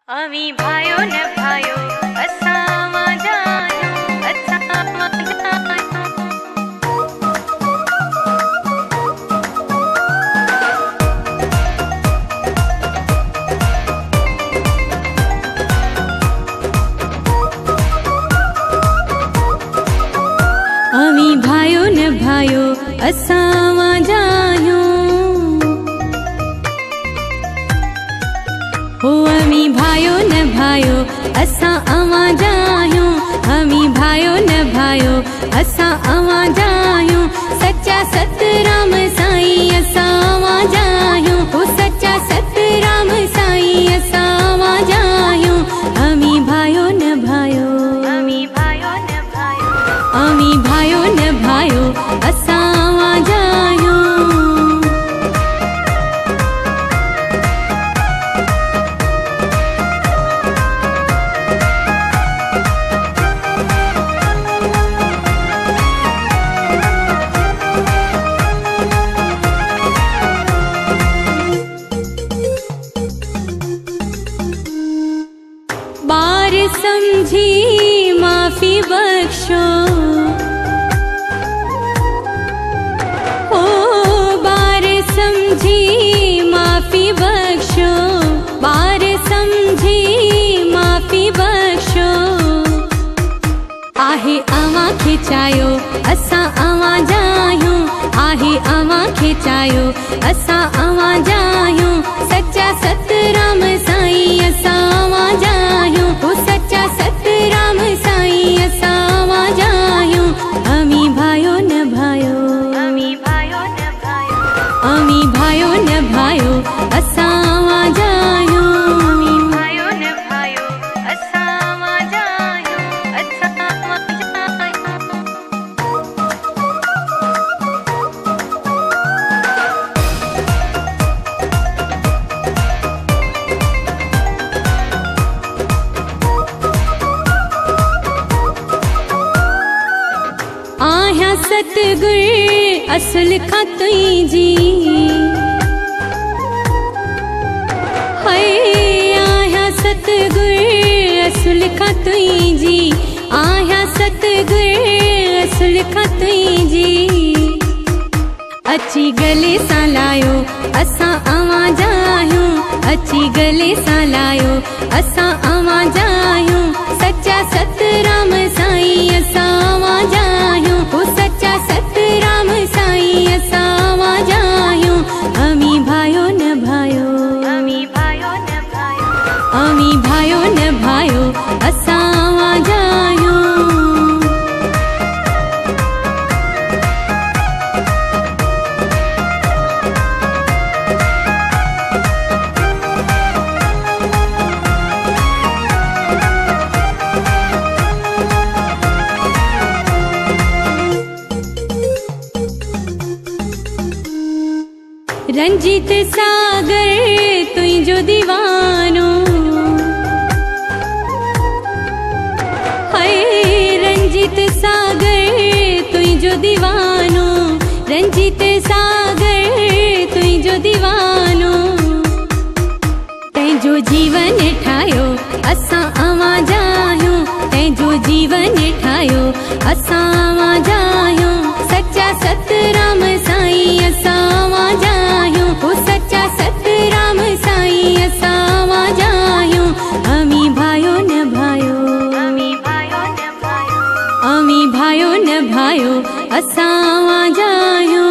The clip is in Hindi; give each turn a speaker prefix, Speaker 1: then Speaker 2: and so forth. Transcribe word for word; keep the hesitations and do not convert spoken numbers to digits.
Speaker 1: अवी भायो न भायो असां जायो असां जायो। अवी भायो न भायो असां जायो हो अमी भायो न भायो असां अवां जायूं। अमी भायो न भायो असां अवां जायूं। सच्चा सतराम साईं असां अवां जायूं। हो सच्चा सतराम साईं असां अवां जायूं। अमी भायो न भायो अमी भायो न भायो अमी भायो न भायो असां अवां जायूं। बार समझी माफी बख्शो ओ बार समझी माफी बख्शो। बार समझी माफी बख्शो। आहे अवां खिचायो असां अवां जायूं। आहे अवां खिचायो असां अवां जायूं। सच्चा सतराम साईं असां अवां जायूं। हो सच्चा सतराम साईं असां अवां जायूं। अमी भायो न भायो अमी भायो न भायो अमी भायो न भायो असां अवां जायूं। अमी भायो न भायो असां अवां जायूं असां अवां जायूं। आया सतगुर असल खां तुंहिंजी हाय। आया सतगुर असल खां तुंहिंजी। आया सतगुर असल खां तुंहिंजी। अची गले सां लायो असां अवां जायूं। अची गले सां लायो असां अवां जायूं। सच्चा सतराम साईं असां अवां जायूं। हो सच्चा सतराम साईं असां अवां जायूं। अमी भायो न भायो अमी भायो न भायो अमी भायो न भायो असां अवां जायूं। रंजीत सागर तुझो दीवानो हाय। रंजीत सागर तुझो दीवानो। रंजीत सागर तुझो दीवानो। तैंजो जीवन ठायो असां अवां जायूं। तैंजो जीवन ठायो असां अवां जायूं। सच्चा सतराम साईं असां अवां जायूं। हो सच्चा सतराम साईं असां अवां जायूं। अमी भायो न भायो अमी भायो न भायो अमी भायो न भायो असां अवां जायूं।